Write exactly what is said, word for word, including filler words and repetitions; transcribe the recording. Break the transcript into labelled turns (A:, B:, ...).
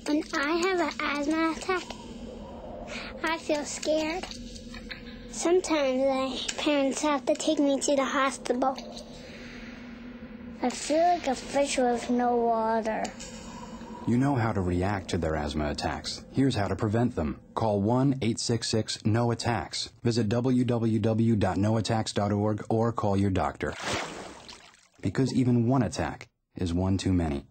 A: When I have an asthma attack, I feel scared. Sometimes my parents have to take me to the hospital. I feel like a fish with no water.
B: You know how to react to their asthma attacks. Here's how to prevent them. Call one eight six six N O attacks. Visit w w w dot no attacks dot org or call your doctor. Because even one attack is one too many.